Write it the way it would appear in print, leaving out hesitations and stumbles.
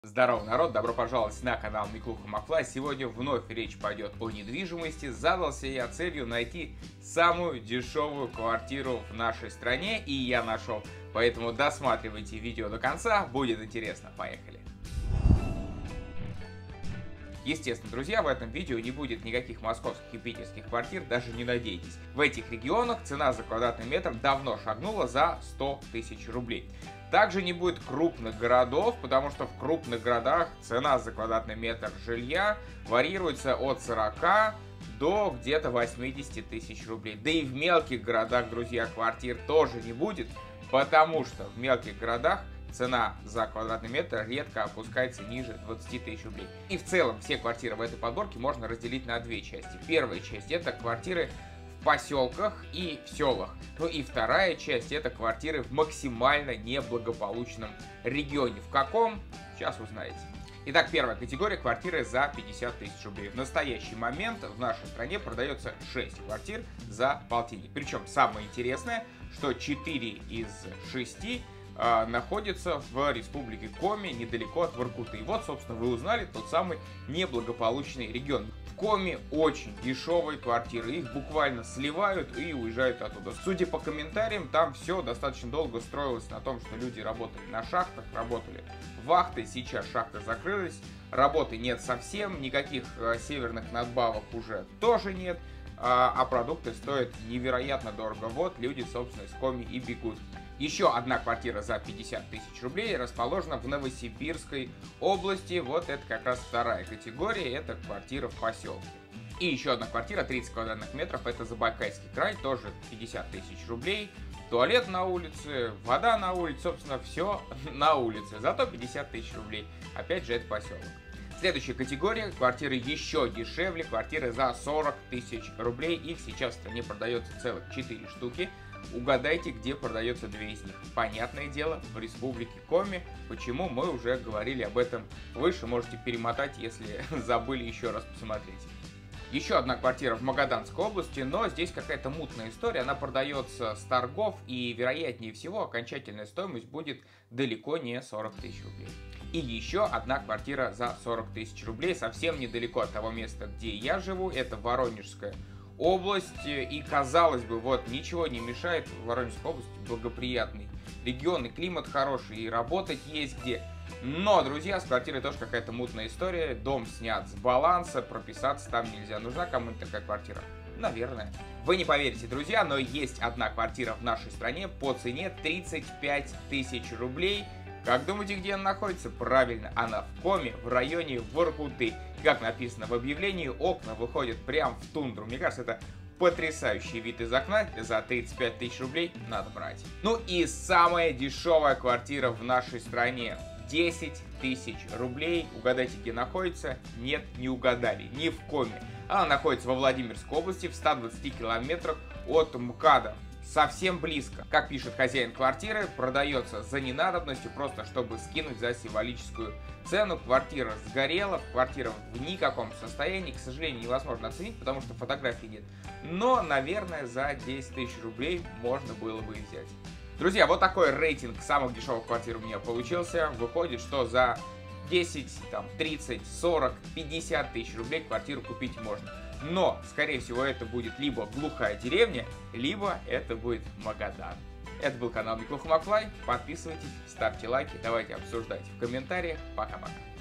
Здорово, народ! Добро пожаловать на канал Миклуха Мафлай. Сегодня вновь речь пойдет о недвижимости. Задался я целью найти самую дешевую квартиру в нашей стране, и я нашел. Поэтому досматривайте видео до конца, будет интересно. Поехали! Естественно, друзья, в этом видео не будет никаких московских и питерских квартир, даже не надейтесь. В этих регионах цена за квадратный метр давно шагнула за 100 тысяч рублей. Также не будет крупных городов, потому что в крупных городах цена за квадратный метр жилья варьируется от 40 до где-то 80 тысяч рублей. Да и в мелких городах, друзья, квартир тоже не будет, потому что в мелких городах цена за квадратный метр редко опускается ниже 20 тысяч рублей. И в целом все квартиры в этой подборке можно разделить на две части. Первая часть — это квартиры в поселках и в селах. Ну и вторая часть — это квартиры в максимально неблагополучном регионе. В каком? Сейчас узнаете. Итак, первая категория — квартиры за 50 тысяч рублей. В настоящий момент в нашей стране продается 6 квартир за полтинник. Причем самое интересное, что 4 из 6 находится в республике Коми, недалеко от Воркуты. И вот, собственно, вы узнали тот самый неблагополучный регион. В Коми очень дешевые квартиры, их буквально сливают и уезжают оттуда. Судя по комментариям, там все достаточно долго строилось на том, что люди работали на шахтах, работали вахты, сейчас шахты закрылись, работы нет совсем, никаких северных надбавок уже тоже нет, а продукты стоят невероятно дорого. Вот люди, собственно, из Коми и бегут. Еще одна квартира за 50 тысяч рублей расположена в Новосибирской области. Вот это как раз вторая категория, это квартира в поселке. И еще одна квартира, 30 квадратных метров, это Забайкальский край, тоже 50 тысяч рублей. Туалет на улице, вода на улице, собственно, все на улице. Зато 50 тысяч рублей. Опять же, это поселок. Следующая категория, квартиры еще дешевле, квартиры за 40 тысяч рублей. Их сейчас в стране продается целых 4 штуки. Угадайте, где продается 2 из них. Понятное дело, в республике Коми. Почему, мы уже говорили об этом выше. Можете перемотать, если забыли, еще раз посмотреть. Еще одна квартира в Магаданской области, но здесь какая-то мутная история. Она продается с торгов, и вероятнее всего окончательная стоимость будет далеко не 40 тысяч рублей. И еще одна квартира за 40 тысяч рублей, совсем недалеко от того места, где я живу. Это Воронежская область, и казалось бы, вот ничего не мешает. Воронежской области благоприятный регион, и климат хороший, и работать есть где. Но, друзья, с квартирой тоже какая-то мутная история. Дом снят с баланса, прописаться там нельзя. Нужна кому-нибудь такая квартира? Наверное. Вы не поверите, друзья, но есть одна квартира в нашей стране по цене 35 тысяч рублей. Как думаете, где она находится? Правильно, она в Коми, в районе Воркуты. Как написано в объявлении, окна выходят прямо в тундру. Мне кажется, это потрясающий вид из окна. За 35 тысяч рублей надо брать. Ну и самая дешевая квартира в нашей стране. 10 тысяч рублей. Угадайте, где находится? Нет, не угадали. Не в Коми. Она находится во Владимирской области, в 120 километрах от МКАДа. Совсем близко. Как пишет хозяин квартиры, продается за ненадобностью, просто чтобы скинуть за символическую цену. Квартира сгорела, квартира в никаком состоянии, к сожалению, невозможно оценить, потому что фотографий нет. Но, наверное, за 10 тысяч рублей можно было бы и взять. Друзья, вот такой рейтинг самых дешевых квартир у меня получился. Выходит, что за 10, 30, 40, 50 тысяч рублей квартиру купить можно. Но, скорее всего, это будет либо глухая деревня, либо это будет Магадан. Это был канал Миклуха Мафлай. Подписывайтесь, ставьте лайки, давайте обсуждать в комментариях. Пока-пока.